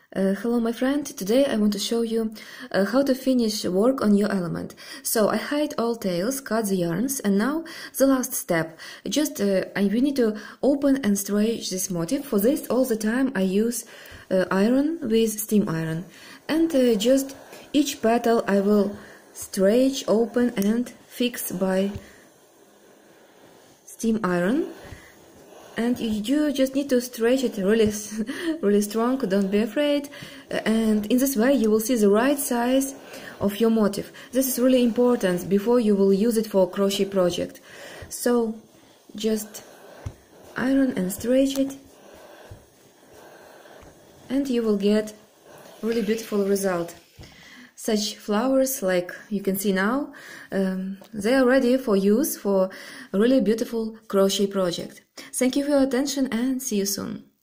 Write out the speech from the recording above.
Hello my friend, today I want to show you how to finish work on your element. So I hide all tails, cut the yarns, and now the last step. We need to open and stretch this motif. For this all the time I use iron with steam iron. And just each petal I will stretch, open and fix by steam iron. And you just need to stretch it really strong, don't be afraid. And in this way you will see the right size of your motif. This is really important before you will use it for crochet project. So just iron and stretch it, and you will get really beautiful result. Such flowers, like you can see now, they are ready for use for a really beautiful crochet project. Thank you for your attention and see you soon.